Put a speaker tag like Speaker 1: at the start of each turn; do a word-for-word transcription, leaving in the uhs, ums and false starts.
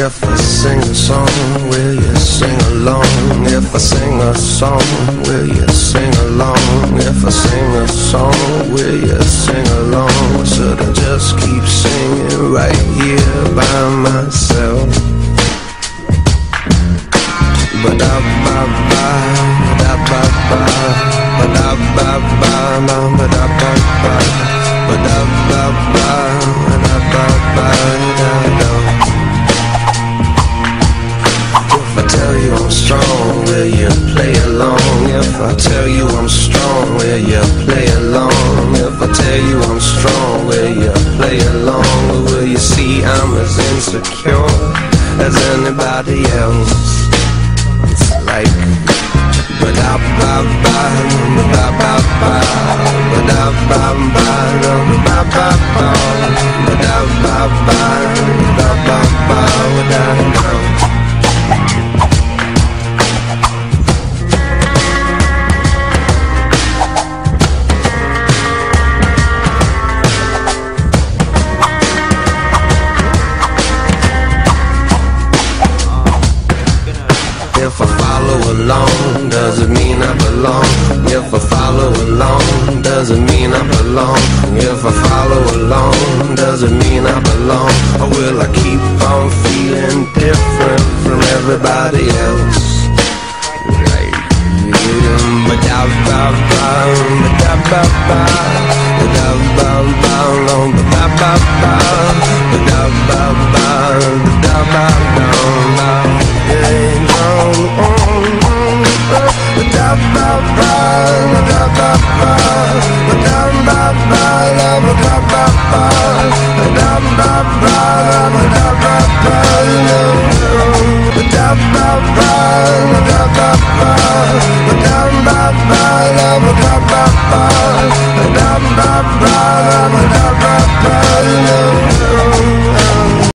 Speaker 1: If I sing a song, will you sing along? If I sing a song, will you sing along? If I sing a song, will you sing along? Should I just keep singing right here by myself? Ba-da-ba-ba, ba-da-ba-ba, ba-da-ba-ba, ba-da-ba-ba, ba-da-ba-ba, ba-da-ba-ba-da-da. If I tell you I'm strong, will you play along? If I tell you I'm strong, will you play along? If I tell you I'm strong, will you play along? Or will you see I'm as insecure as anybody else? It's like ba-da-ba-ba, ba-da-ba-ba, ba-da-ba-ba, ba-da-ba-ba, ba-da-ba-ba, ba-da-ba-ba, ba-da-ba-ba. If I follow along, does it mean I belong? If I follow along, does it mean I belong? If I follow along, does it mean I belong? Or will I keep on feeling different from everybody else? Like, yeah, ba-da-ba-ba, ba-da-ba-ba, ba-da-ba-ba, ba-da-ba-ba.